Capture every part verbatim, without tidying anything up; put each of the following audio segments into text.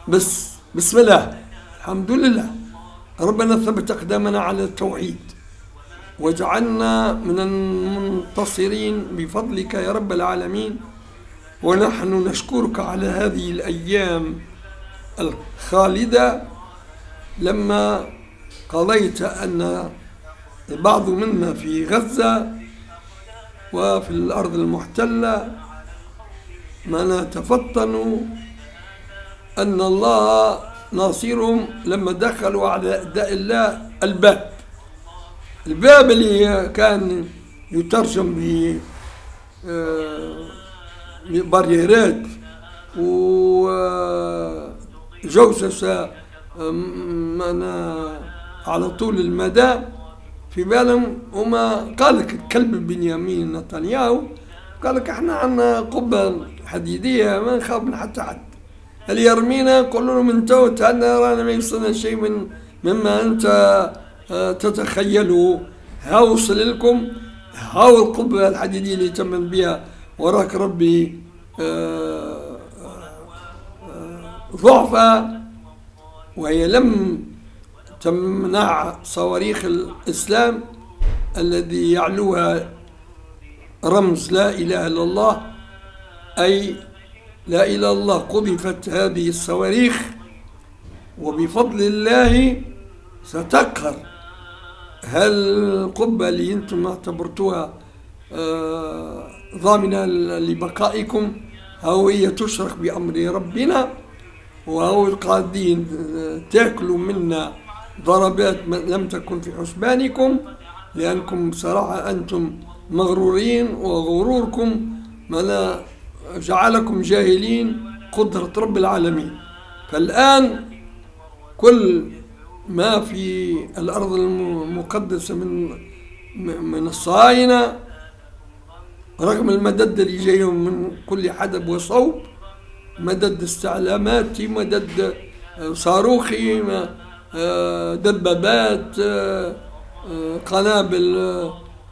بس بسم الله، الحمد لله، ربنا ثبت أقدامنا على التوحيد وجعلنا من المنتصرين بفضلك يا رب العالمين. ونحن نشكرك على هذه الأيام الخالدة لما قضيت أن البعض منا في غزة وفي الأرض المحتلة ما نتفطنوا أن الله ناصرهم لما دخلوا على أعداء الله الباب الباب اللي كان يترجم بباريرات وجوسسة على طول المدى في بالهم. وما قال لك الكلب بنيامين نتنياهو قال لك احنا عندنا قبة حديدية ما نخاف من حتى حد، اللي يرمينا قول لهم انتوا تعالنا رانا ما يوصلنا شيء من مما انت تتخيلوا. ها وصل لكم، هاو القبة الحديدية اللي تمن بها وراك ربي ضعفة، وهي لم تمنع صواريخ الإسلام الذي يعلوها رمز لا إله إلا الله، أي لا إله إلا الله. قذفت هذه الصواريخ وبفضل الله ستقهر هالقبة اللي انتم اعتبرتوها ضامنة لبقائكم، أو هي تشرق بأمر ربنا، وهو القاعدين تاكلوا منا ضربات لم تكن في حسبانكم، لأنكم بصراحة أنتم مغرورين وغروركم ما جعلكم جاهلين قدرة رب العالمين. فالآن كل ما في الأرض المقدسة من من الصهاينة رغم المدد اللي جايهم من كل حدب وصوب، مدد استعلاماتي، مدد صاروخي، دبابات، قنابل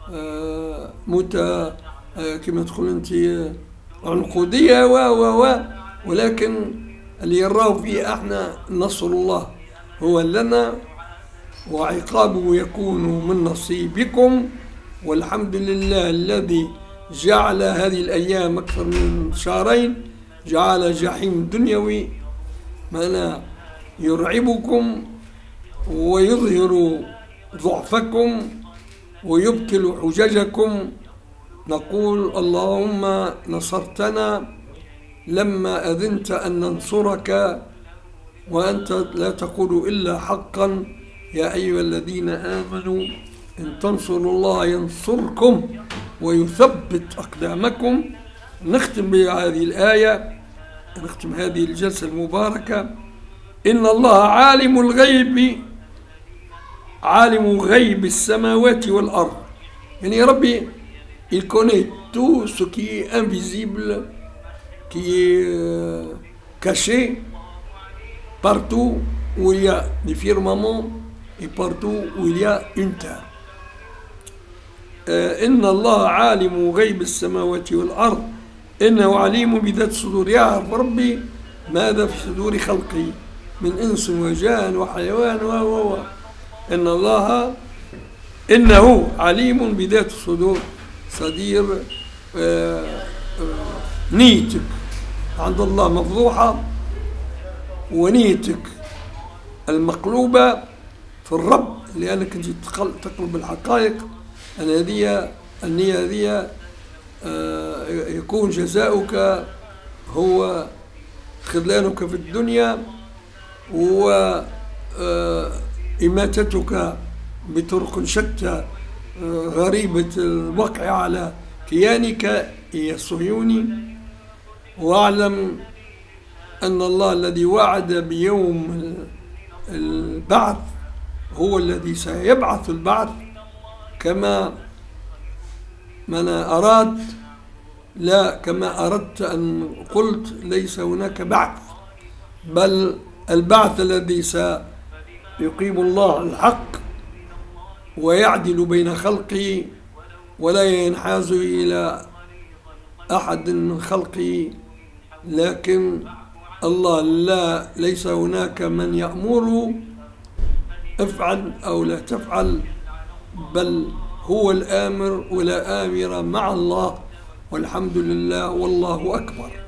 متى كما تقول انت عنقودية و و و ولكن اللي يراه فيه احنا نصر الله هو لنا وعقابه يكون من نصيبكم. والحمد لله الذي جعل هذه الأيام أكثر من شهرين جعل جحيم دنيوي ما يرعبكم ويظهر ضعفكم ويبطل حججكم. نقول اللهم نصرتنا لما أذنت أن ننصرك، وأنت لا تقول إلا حقا. يا أيها الذين آمنوا إن تنصروا الله ينصركم ويثبت أقدامكم. نختم بهذه الآية، نختم هذه الجلسة المباركة: إن الله عالم الغيب، عالم غيب السماوات والأرض. يعني يا ربي il connaît tout ce qui est invisible, qui est euh, caché partout où il y a des firmaments et partout où il y a une terre. euh, إن الله عالم غيب السماوات والأرض إنه عليم بذات الصدور. يعرف ربي ماذا في صدور خلقه من إنس وجان وحيوان و و إن الله إنه عليم بذات الصدور. صدير آه آه نيتك عند الله مفضوحة، ونيتك المقلوبة في الرب، لأنك أنت تقلب الحقائق. أن هذه النية هذه آه يكون جزاؤك هو خذلانك في الدنيا وإماتتك بطرق شتى غريبة الوقع على كيانك يا الصهيوني. واعلم أن الله الذي وعد بيوم البعث هو الذي سيبعث البعث كما من أراد، لا كما أردت أن قلت ليس هناك بعث، بل البعث الذي سيقيم الله الحق ويعدل بين خلقه ولا ينحاز إلى أحد من خلقه، لكن الله لا، ليس هناك من يأمر افعل أو لا تفعل، بل هو الآمر ولا آمر مع الله، والحمد لله والله أكبر.